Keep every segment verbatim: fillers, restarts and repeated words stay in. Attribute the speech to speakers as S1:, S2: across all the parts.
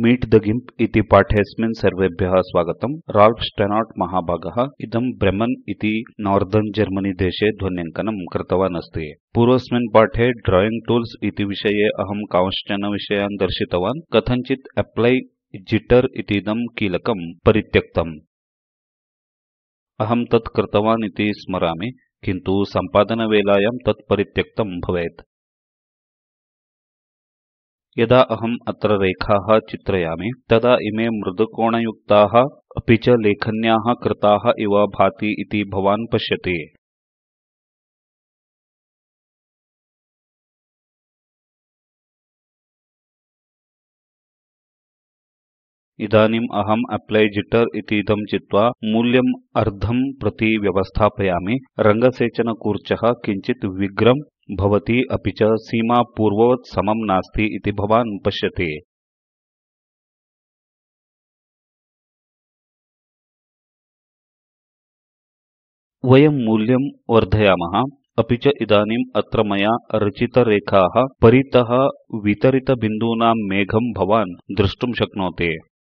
S1: Meet the गिम्प इति पाठेऽस्मिन् सर्वेभ्यः स्वागतम्। राल्फ स्टेनॉर्ट महाभागः इदं ब्रेमन् इति नार्दर्न जर्मनी देशे ध्वन्याङ्कनं कृतवान् अस्ति। पूर्वस्मिन् पाठे ड्राइंग टूल्स इति विषये अहं कांश्चन विषयान् दर्शितवान्। कथञ्चित् अप्लाई जिटर इतीदं कीलकं परित्यक्तम्। अहं तत् कृतवान् इति स्मरामि, किन्तु सम्पादनवेलायां तत् परित्यक्तं भवेत्। यदा अहम् अत्र रेखाः चित्रयामि तदा इमे मृदुकोणयुक्ताः अपि च लेखन्याः कृताः इव भाति इति भवान् पश्यति। इदानीम् अहम् अप्लाई जिटर इतीदं चित्वा मूल्यम् अर्धं प्रति व्यवस्थापयामि। रङ्गसेचनकूर्चः किञ्चित् विग्रं भवति, अपि च सीमा पूर्ववत् समं नास्ति इति भवान् पश्यति। वयं मूल्यं वर्धयामः। अपि च इदानीम् अत्र मया रचितरेखाः परितः वितरितबिन्दूनां मेघं भवान् द्रष्टुं शक्नोति।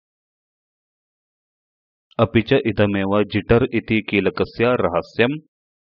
S1: अपि च इदमेव जिटर इति कीलकस्य रहस्यम्।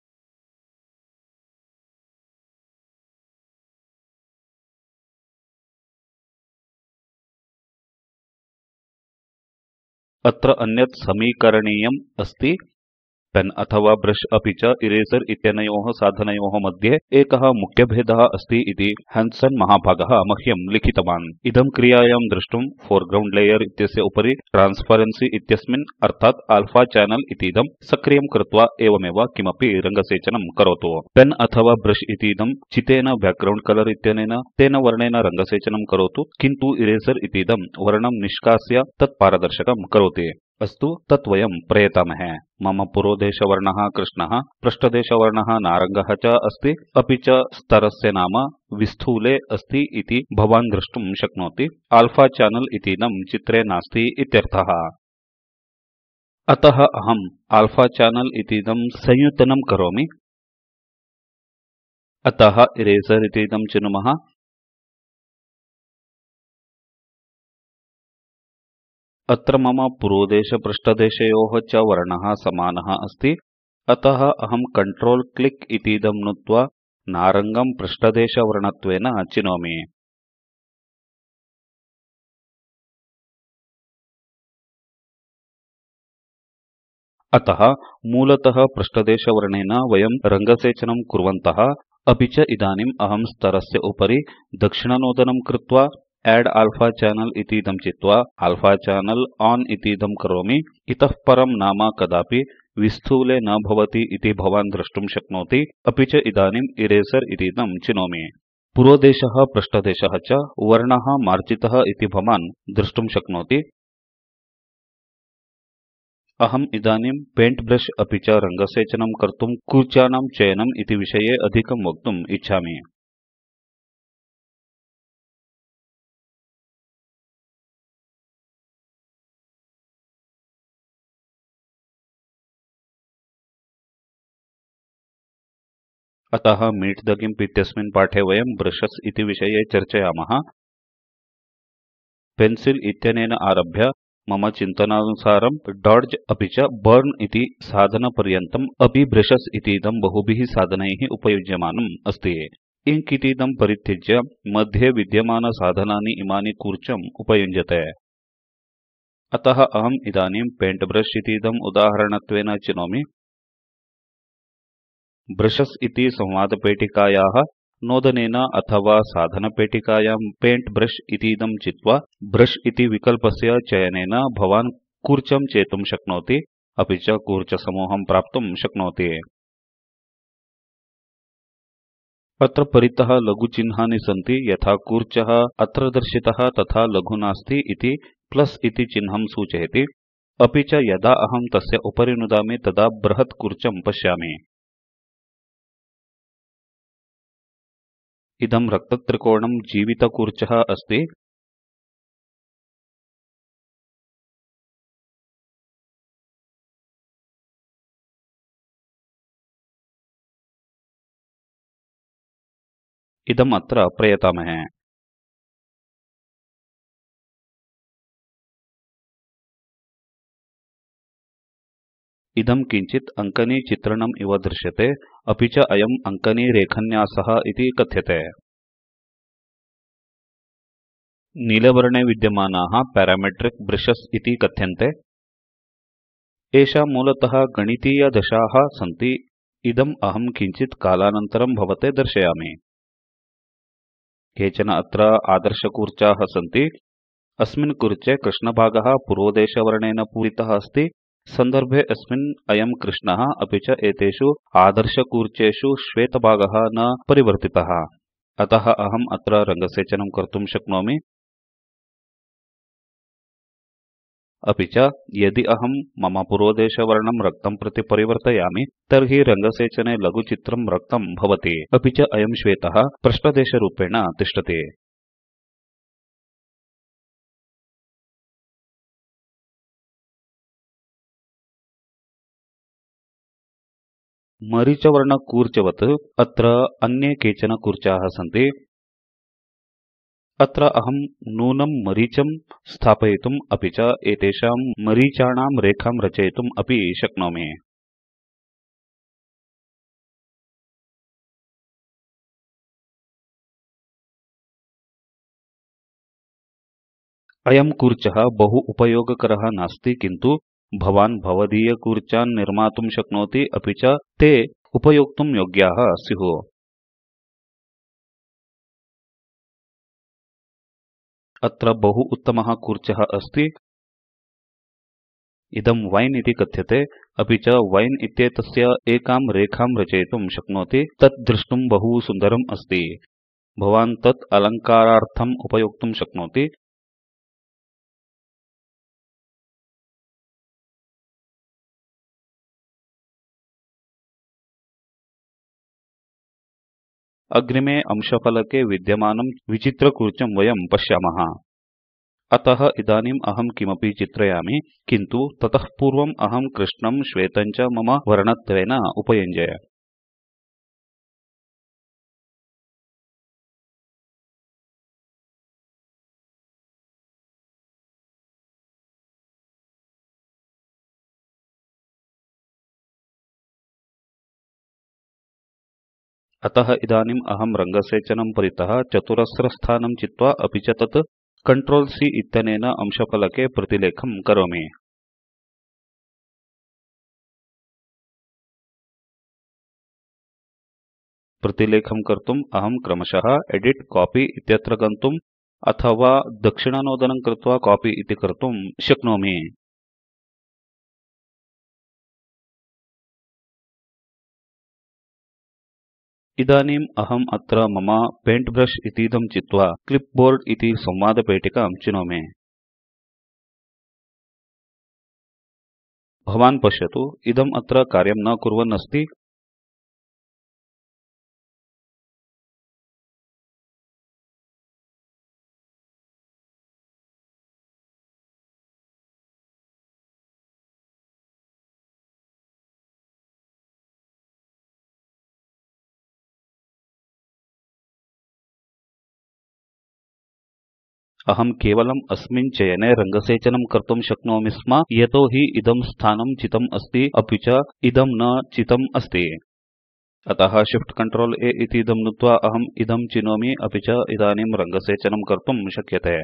S1: अत्र अन्यत् समीकरणीयम् अस्ति। पेन अथवा ब्रश अपि च इरेजर इत्यनयोः साधनयोः मध्ये एकः मुख्यभेदः अस्ति इति हैन्सन महाभागः मह्यं लिखितवान्। इदं क्रियायां द्रष्टुं फोरग्राउंड लेयर इत्यस्य उपरि ट्रान्सपरेन्सी इत्यस्मिन् अर्थात् अल्फा चैनल इतीदं सक्रियं कृत्वा एवमेव किमपि रङ्गसेचनं करोतु। पेन अथवा ब्रश इतीदं चितेन बैकग्राउंड कलर इत्यनेन तेन वर्णेन रङ्गसेचनं करोतु, किन्तु इरेजर इतीदं वर्णं निष्कास्य तत् पारदर्शकं करोति। अस्तु, तत् वयं प्रयतामहे। मम पुरोदेशवर्णः कृष्णः, पृष्ठदेशवर्णः नारङ्गः च अस्ति, अपि च स्तरस्य नाम विस्थूले अस्ति इति भवान् द्रष्टुं शक्नोति। अल्फा चैनल इतीदं चित्रे नास्ति इत्यर्थः। अतः अहम् अल्फा चैनल इतीदं संयुतनं करोमि। अतः इरेजर इतीदं चिनुमः। अत्र मम पुरोदेशपृष्ठदेशयोः च वर्णः समानः अस्ति। अतः अहं कंट्रोल क्लिक इतीदं नुत्वा नारङ्गं पृष्ठदेशवर्णत्वेन चिनोमि। अतः मूलतः पृष्ठदेशवर्णेन वयं रङ्गसेचनं कुर्वन्तः। अपि च इदानीम् अहं स्तरस्य उपरि दक्षिणनोदनं कृत्वा एड अल्फा चैनल इतीदं चित्वा अल्फा चैनल ऑन इतीदं करोमि। इतः परं नाम कदापि विस्थूले न भवति इति भवान् द्रष्टुं शक्नोति। अपि च इदानीम् इरेजर इतीदं चिनोमि। पुरोदेशः पृष्ठदेशः च वर्णः मार्जितः इति भवान् द्रष्टुं शक्नोति। अहम् इदानीं पेंट ब्रश अपि च रङ्गसेचनं कर्तुं कूर्चानां चयनम् इति विषये अधिकं वक्तुम् इच्छामि। अतः मीट द गिम्प इत्यस्मिन् पाठे वयं ब्रशस् इति विषये चर्चयामः। पेन्सिल इत्यनेन आरभ्य मम चिन्तनानुसारं डॉड्ज अपि च बर्न इति साधनपर्यन्तम् अपि ब्रशस् इतीदं बहुभिः साधनैः उपयुज्यमानम् अस्ति। इंक इतीदं परित्यज्य मध्ये विद्यमानसाधनानि इमानि कूर्चं उपयुञ्जते। अतः अहम् इदानीं पेंट ब्रश इतीदम् उदाहरणत्वेन चिनोमि। ब्रशस् इति संवादपेटिकायाः नोदनेन अथवा साधनपेटिकायां पेंट ब्रश इतीदं चित्वा ब्रश इति विकल्पस्य चयनेन भवान् कूर्चं चेतुं शक्नोति, अपि च कूर्चसमूहं प्राप्तुं शक्नोति। अत्र परितः लघुचिह्नानि सन्ति, यथा कूर्चः अत्र दर्शितः तथा लघु नास्ति इति प्लस इति चिह्नं सूचयति। अपि च यदा अहं तस्य उपरि नुदामि तदा बृहत् कूर्चं पश्यामि। इदं रक्तत्रिकोणं जीवितकूर्चः अस्ति। इदम् अत्र प्रयतामहे। इदं किञ्चित् अङ्कनी चित्रणम् इव दृश्यते, अपि च अयम् अङ्कनी रेखान्यासः इति कथ्यते। नीलवर्णे विद्यमानाः पैरामेट्रिक ब्रशस् इति कथ्यन्ते। एषा मूलतः गणितीयदशाः सन्ति। इदम् अहं किञ्चित् कालानन्तरं भवते दर्शयामि। केचन अत्र आदर्शकूर्चाः सन्ति। अस्मिन् कूर्चे कृष्णभागः पूर्वदेशवर्णेन पूरितः अस्ति। सन्दर्भे अस्मिन् अयं कृष्णः, अपि च एतेषु आदर्शकूर्चेषु श्वेतभागः न परिवर्तितः। अतः अहम् अत्र रङ्गसेचनं कर्तुं शक्नोमि। अपि च यदि अहं मम पूर्वदेशवर्णं रक्तं प्रति परिवर्तयामि, तर्हि रङ्गसेचने लघुचित्रं रक्तं भवति, अपि च अयं श्वेतः पृष्ठदेशरूपेण तिष्ठति। मरीचवर्णकूर्चवत् अत्र अन्ये केचन कूर्चाः सन्ति। अत्र अहं नूनं मरीचं स्थापयितुम्, अपि च एतेषां मरीचाणां रेखां रचयितुम् अपि शक्नोमि। अयं कूर्चः बहु उपयोगकरः नास्ति, किन्तु भवान् भवदीयकूर्चान् निर्मातुं शक्नोति, अपि च ते उपयोक्तुं योग्याः स्युः। अत्र बहु उत्तमः कूर्चः अस्ति। इदं वैन् इति कथ्यते, अपि च वैन् इत्येतस्य एकां रेखां रचयितुं शक्नोति। तत् द्रष्टुं बहु सुन्दरम् अस्ति। भवान् तत् अलङ्कारार्थम् उपयोक्तुं शक्नोति। अग्रिमे अंशफलके विद्यमानं विचित्रकूर्चं वयं पश्यामः। अतः इदानीम् अहं किमपि चित्रयामि, किन्तु ततः पूर्वम् अहं कृष्णं श्वेतं च मम वर्णत्वेन उपयुञ्जे। अतः इदानीम् अहं रङ्गसेचनं परितः चतुरस्रस्थानं चित्वा, अपि च तत् कंट्रोल C इत्यनेन अंशफलके प्रतिलेखं करोमि। प्रतिलेखं कर्तुम् अहं क्रमशः एदित् कॉपी इत्यत्र गन्तुम्, अथवा दक्षिणनोदनं कृत्वा कॉपी इति कर्तुं शक्नोमि। इदानीम् अहम् अत्र मम पेंट ब्रश इतीदं चित्वा क्लिपबोर्ड इति संवादपेटिकां चिनोमि। भवान् पश्यतु, इदम् अत्र कार्यं न कुर्वन् अस्ति। अहं केवलम् अस्मिन् चयने रङ्गसेचनं कर्तुं शक्नोमि स्म, यतोहि इदं स्थानं चितम् अस्ति, अपि च इदं न चितम् अस्ति। अतः Shift Control A इतीदं नुत्वा अहम् इदं चिनोमि, अपि च इदानीं रङ्गसेचनं कर्तुं शक्यते।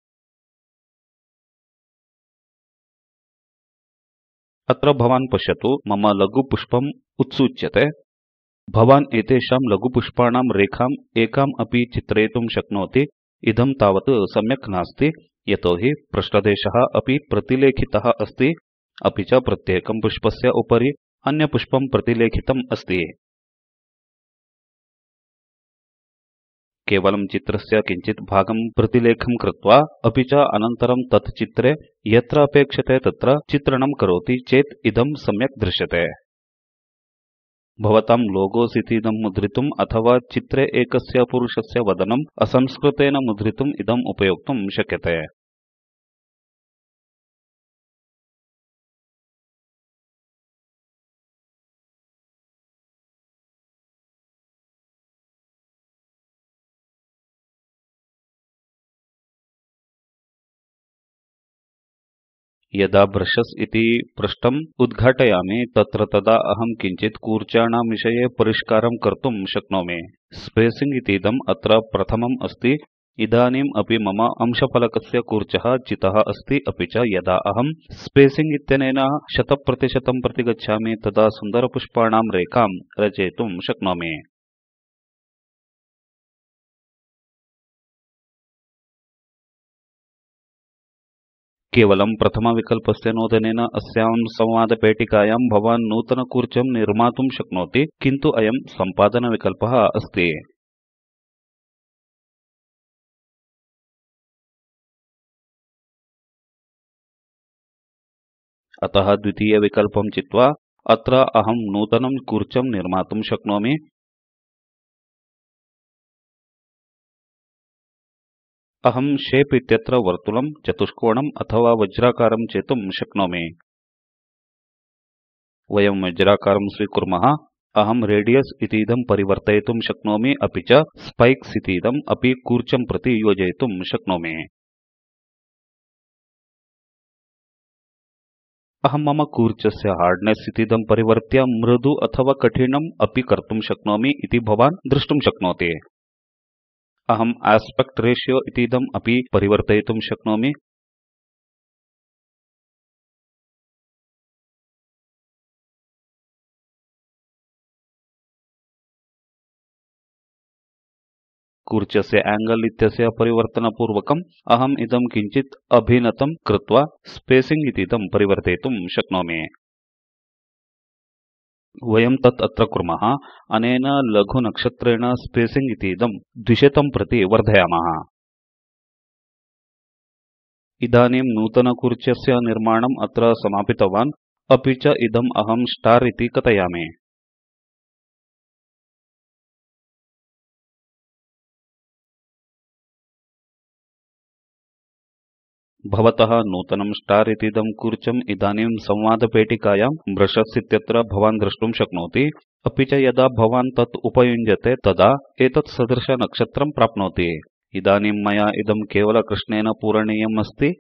S1: अत्र भवान् पश्यतु, मम लघुपुष्पम् उत्सूच्यते। भवान् एतेषां लघुपुष्पाणां रेखाम् एकाम् अपि चित्रयितुं शक्नोति। इदं तावत् सम्यक् नास्ति, यतोहि पृष्ठदेशः अपि प्रतिलेखितः अस्ति, अपि च प्रत्येकं पुष्पस्य उपरि अन्यपुष्पं प्रतिलेखितम् अस्ति। केवलं चित्रस्य किञ्चित् भागं प्रतिलेखं कृत्वा, अपि च अनन्तरं तत् चित्रे यत्र अपेक्षते तत्र चित्रणं करोति चेत् इदं सम्यक् दृश्यते। भवतां लोगोस् इतीदं मुद्रितुम्, अथवा चित्रे एकस्य पुरुषस्य वदनम् असंस्कृतेन मुद्रितुम् इदम् उपयोक्तुं शक्यते। यदा ब्रशस् इति पृष्ठम् उद्घाटयामि तत्र तदा अहं किञ्चित् कूर्चाणां विषये परिष्कारं कर्तुं शक्नोमि। स्पेसिंग इतीदम् अत्र प्रथमम् अस्ति। इदानीम् अपि मम अंशफलकस्य कूर्चः चितः अस्ति, अपि च यदा अहं स्पेसिंग इत्यनेन शतप्रतिशतं प्रति गच्छामि तदा सुन्दरपुष्पाणां रेखां रचयितुं शक्नोमि। केवलं प्रथमविकल्पस्य नोदनेन अस्यां संवादपेटिकायां भवान् नूतनकूर्चं निर्मातुं शक्नोति, किन्तु अयं सम्पादनविकल्पः अस्ति। अतः द्वितीयविकल्पं चित्वा अत्र अहं नूतनं कूर्चं निर्मातुं शक्नोमि। अहं शेप इत्यत्र वर्तुलं, चतुष्कोणम् अथवा वज्राकारं चेतुं शक्नोमि। वयं वज्राकारं स्वीकुर्मः। अहं रेडियस् इतीदं परिवर्तयितुं शक्नोमि, अपि च स्पाइक्स् इतीदम् अपि कूर्चं प्रति योजयितुं शक्नोमि। अहं मम कूर्चस्य हार्डनेस इतीदं परिवर्त्य मृदु अथवा कठिनम् अपि कर्तुं शक्नोमि इति भवान् द्रष्टुं शक्नोति। अहम् आस्पेक्ट रेशियो इतीदम् अपि परिवर्तयितुं शक्नोमि। कूर्चस्य एंगल इत्यस्य परिवर्तनपूर्वकम् अहम् इदं किञ्चित् अभिनतं कृत्वा स्पेसिंग इतीदं परिवर्तयितुं शक्नोमि। वयं तत् अत्र कुर्मः। अनेन लघुनक्षत्रेण स्पेसिंग इतीदं द्विशतं प्रति वर्धयामः। इदानीं नूतनकूर्चस्य निर्माणम् अत्र समापितवान्, अपि च इदम् अहं स्टार इति कथयामि। भवतः नूतनं स्टार इतीदं कूर्चम् इदानीं संवादपेटिकायां ब्रशस् इत्यत्र भवान् द्रष्टुं शक्नोति। अपि च यदा भवान् तत् उपयुञ्जते तदा एतत् सदृशनक्षत्रं प्राप्नोति। इदानीं मया इदं केवलकृष्णेन पूरणीयम् अस्ति।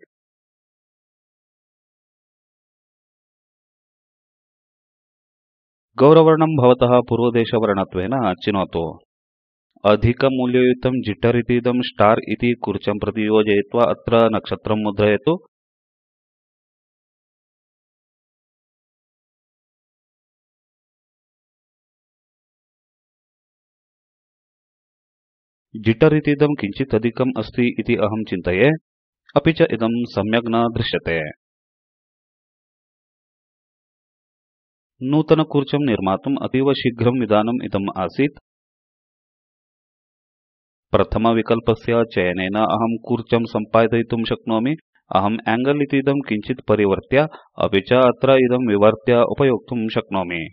S1: गौरवर्णं भवतः पूर्वदेशवर्णत्वेन चिनोतु। अधिकमूल्ययुक्तं जिटर इतीदं स्टार इति कूर्चं प्रति योजयित्वा अत्र नक्षत्रं मुद्रयतु। जिटर इतीदं किञ्चित् अधिकम् अस्ति इति अहं चिन्तये, अपि च इदं सम्यक् न दृश्यते। नूतनकूर्चं निर्मातुम् अतीव शीघ्रं विधानम् इदम् आसीत्। प्रथमविकल्पस्य चयनेन अहं कूर्चं सम्पादयितुं शक्नोमि। अहम् एंगल इतीदं किञ्चित् परिवर्त्य, अपि च अत्र इदं विवर्त्य उपयोक्तुं शक्नोमि।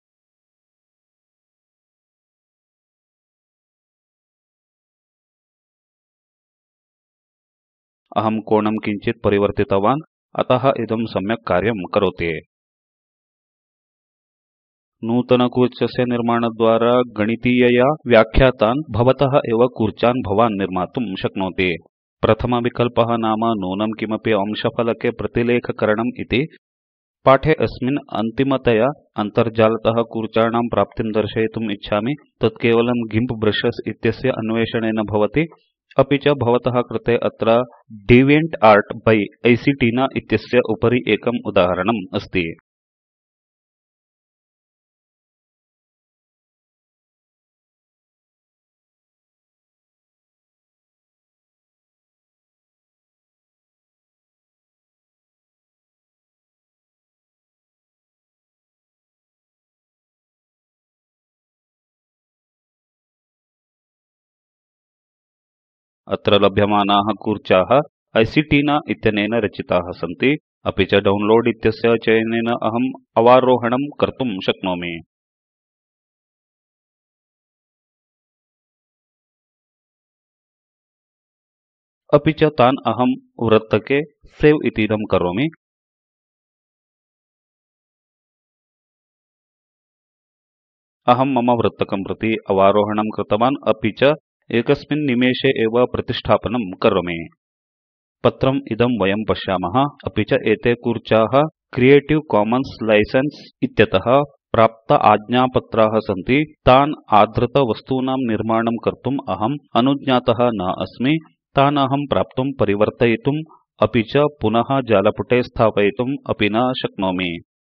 S1: अहं कोणं किञ्चित् परिवर्तितवान्, अतः इदं सम्यक् कार्यं करोति। नूतनकूर्चस्य निर्माणद्वारा गणितीयया व्याख्यातान् भवतः एव कूर्चान् भवान् निर्मातुं शक्नोति। प्रथमविकल्पः नाम नूनं किमपि अंशफलके प्रतिलेखकरणम् इति। पाठे अस्मिन् अन्तिमतया अन्तर्जालतः कूर्चाणां प्राप्तिं दर्शयितुम् इच्छामि। तत् केवलं गिम्प ब्रशस् इत्यस्य अन्वेषणेन भवति। अपि च भवतः कृते अत्र डिविएंट आर्ट बाय आईसीटीना इत्यस्य उपरि एकम् उदाहरणम् अस्ति। अत्र लभ्यमानाः कूर्चाः आईसीटीना इत्यनेन रचिताः सन्ति। अपि च डाउनलोड इत्यस्य चयनेन अहम् अवारोहणं कर्तुं शक्नोमि। अपि च तान् अहं वृत्तके सेव् इतीदं करोमि। अहं मम वृत्तकं प्रति अवारोहणं कृतवान्, अपि च एकस्मिन् निमेषे एव प्रतिष्ठापनं करोमि। पत्रम् इदं वयं पश्यामः। अपि च एते कूर्चाः क्रिएटिव कॉमन्स लाइसेंस इत्यतः प्राप्त आज्ञापत्राः सन्ति। तान् आधृत वस्तूनां निर्माणं कर्तुम् अहम् अनुज्ञातः न अस्मि। तान् अहं प्राप्तुं परिवर्तयितुम् अपि च पुनः जालपुटे स्थापयितुम् अपि न शक्नोमि।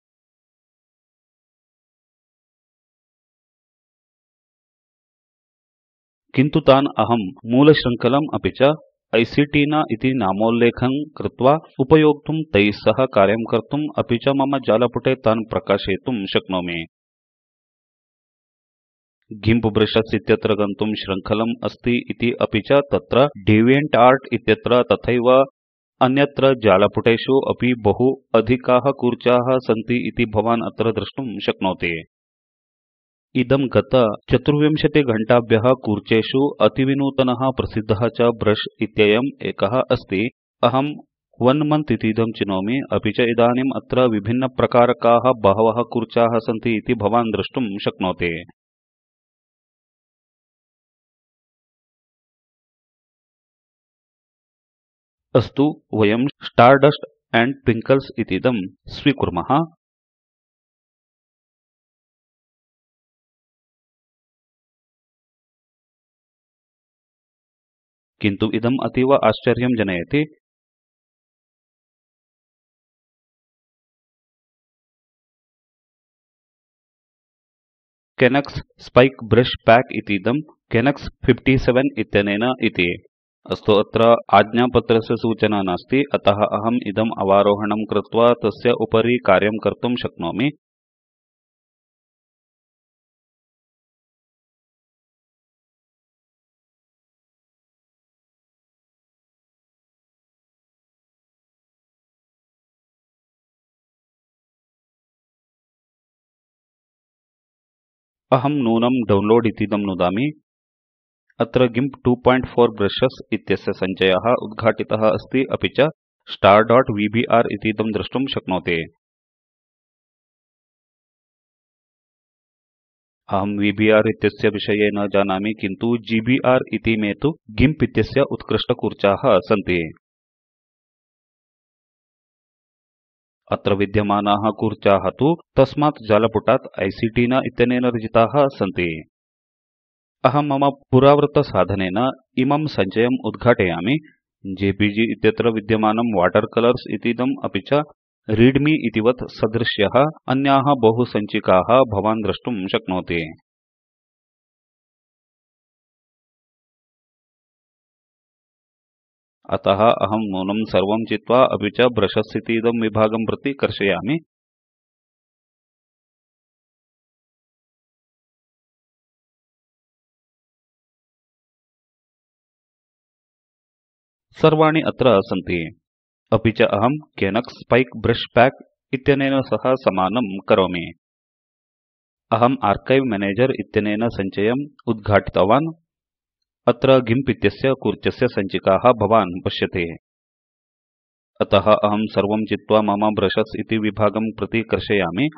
S1: किन्तु तान् अहं मूलशृङ्खलम् अपि च ऐसीटीना इति नामोल्लेखं कृत्वा उपयोक्तुं तैः सह कार्यं कर्तुम् अपि च मम जालपुटे तान् प्रकाशयितुं शक्नोमि। गिम्प ब्रशेस् इत्यत्र गन्तुं शृङ्खलम् अस्ति इति अपि च तत्र डेवियंट इत्यत्र तथैव अन्यत्र जालपुटेषु अपि बहु अधिकाः कूर्चाः सन्ति इति भवान् अत्र द्रष्टुं शक्नोति। इदं गत चतुर्विंशतिघण्टाभ्यः कूर्चेषु अतिविनूतनः प्रसिद्धः च ब्रश इत्ययम् एकः अस्ति। अहं वन मन्थ इतीदं चिनोमि। अपि च इदानीम् अत्र विभिन्नप्रकारकाः बहवः कूर्चाः सन्ति इति भवान् द्रष्टुं शक्नोति। अस्तु, वयं स्टारडस्ट एंड ट्विंकल्स इतीदं स्वीकुर्मः। किन्तु इदम् अतीव आश्चर्यं जनयति। केनक्स स्पाइक ब्रश पैक इतीदं केनक्स सप्ततिः इत्यनेन इति। अस्तु, अत्र आज्ञापत्रस्य सूचना नास्ति, अतः अहम् इदम् अवारोहणं कृत्वा तस्य उपरि कार्यं कर्तुं शक्नोमि। अहं नूनं डाउनलोड इतीदं नुदामि। अत्र GIMP two point four brushes इत्यस्य सञ्चयः उद्घाटितः अस्ति। अपि च star.vbr इतीदं द्रष्टुं शक्नोति। अहं V B R इत्यस्य विषये न जानामि, किन्तु G B R इतीमे तु गिम्प इत्यस्य उत्कृष्टकूर्चाः सन्ति। अत्र विद्यमानाः कूर्चाः तु तस्मात् जालपुटात् ऐसीटीना इत्यनेन रचिताः सन्ति। अहं मम पुरावृत्तसाधनेन इमं सञ्चयम् उद्घाटयामि। J P G इत्यत्र विद्यमानं वाटर कलर्स् इतीदम् अपि च रीडमी इतिवत् सदृश्यः अन्याः बहु सञ्चिकाः भवान् द्रष्टुं शक्नोति। अतः अहं नूनं सर्वं चित्वा अपि च ब्रशस् इतीदं विभागं प्रति कर्षयामि। सर्वाणि अत्र सन्ति। अपि च अहं केनक्स स्पाइक ब्रश पैक इत्यनेन सह समानं करोमि। अहम् आर्काइव मैनेजर इत्यनेन सञ्चयम् उद्घाटितवान्। अत्र गिम्प इत्यस्य कूर्चस्य सञ्चिकाः भवान् पश्यति। अतः अहं सर्वं चित्वा मम ब्रशस् इति विभागं प्रति कर्षयामि।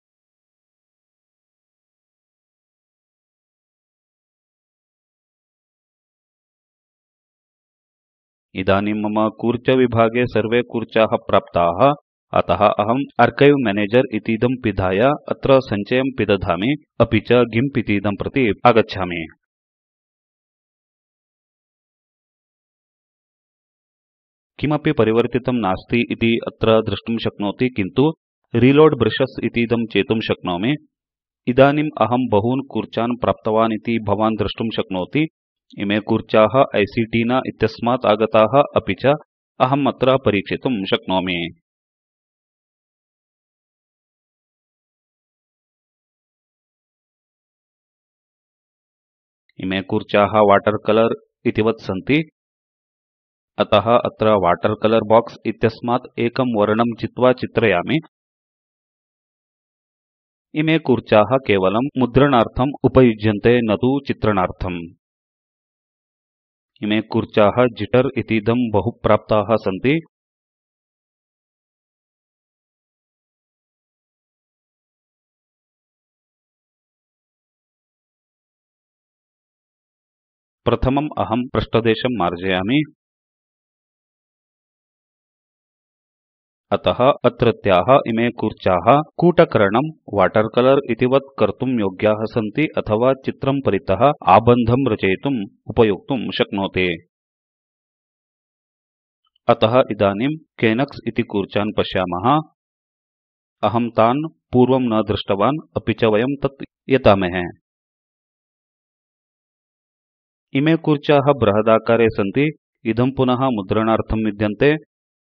S1: इदानीं मम कूर्चविभागे सर्वे कूर्चाः प्राप्ताः। अतः अहम् आर्काइव मैनेजर इतीदं पिधाय अत्र सञ्चयं पिदधामि। अपि च गिम्प इतीदं प्रति आगच्छामि। किमपि परिवर्तितं नास्ति इति अत्र द्रष्टुं शक्नोति, किन्तु रीलोड ब्रशेस् इतीदं चेतुं शक्नोमि। इदानीम् अहं बहून् कूर्चान् प्राप्तवान् इति भवान् द्रष्टुं शक्नोति। इमे कूर्चाः ऐसीटीना इत्यस्मात् आगताः। अपि च अहम् अत्र परीक्षितुं शक्नोमि। इमे कूर्चाः वाटर कलर इतिवत् सन्ति। अतः अत्र वाटर कलर बॉक्स इत्यस्मात् एकं वर्णं चित्वा चित्रयामि। इमे कूर्चाः केवलं मुद्रणार्थम् उपयुज्यन्ते, न तु चित्रणार्थम्। इमे कूर्चाः जिटर इतीदं बहु प्राप्ताः सन्ति। प्रथमम् अहं पृष्ठदेशं मार्जयामि। अतः अत्रत्याः इमे कूर्चाः कूटकरणं वाटर कलर इतिवत् कर्तुं योग्याः सन्ति अथवा चित्रं परितः आबन्धं रचयितुम् उपयोक्तुं शक्नोति। अतः इदानीं केनक्स इति कूर्चान् पश्यामः। अहं तान् पूर्वं न दृष्टवान्, अपि च वयं तत् यतामहे। इमे कूर्चाः बृहदाकारे सन्ति। इदं पुनः मुद्रणार्थं विद्यन्ते,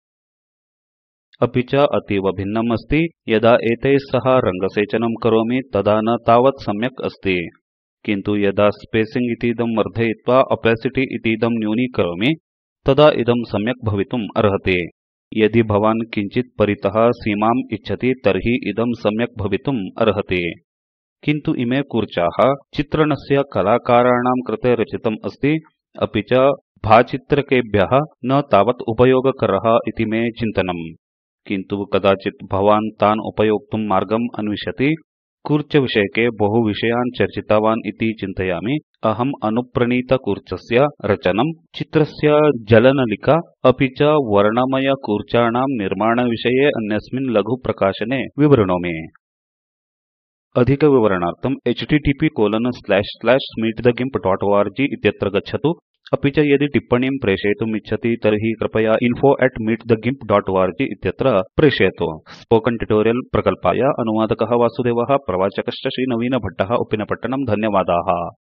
S1: अपि च अतीव भिन्नम् अस्ति। यदा एतैः सह रङ्गसेचनं करोमि तदा न तावत् सम्यक् अस्ति, किन्तु यदा स्पेसिंग इतीदं वर्धयित्वा ओपेसिटी इतीदं न्यूनीकरोमि तदा इदं सम्यक् भवितुम् अर्हति। यदि भवान् किञ्चित् परितः सीमाम् इच्छति तर्हि इदं सम्यक् भवितुम् अर्हति। किन्तु इमे कूर्चाः चित्रणस्य कलाकाराणां कृते रचितम् अस्ति, अपि च भाचित्रकेभ्यः न तावत् उपयोगकरः इति मे चिन्तनम्। किन्तु कदाचित् भवान् तान् उपयोक्तुं मार्गम् अन्विषति। कूर्चविषयके बहु विषयान् चर्चितवान् इति चिन्तयामि। अहम् अनुप्रणीतकूर्चस्य रचनं, चित्रस्य जलनलिका अपि च वर्णमयकूर्चाणां निर्माणविषये अन्यस्मिन् लघुप्रकाशने विवृणोमि। अधिकविवरणार्थं H T T P colon slash slash meet the GIMP dot O R G इत्यत्र गच्छतु। अपि च यदि टिप्पणीं प्रेषयितुम् इच्छति तर्हि कृपया info at meet the GIMP dot O R G इत्यत्र प्रेषयतु। स्पोकन ट्यूटोरियल प्रकल्पाय अनुवादकः वासुदेवः, प्रवाचकश्च श्रीनवीनभट्टः, उप्पिनपट्टणम्। धन्यवादाः।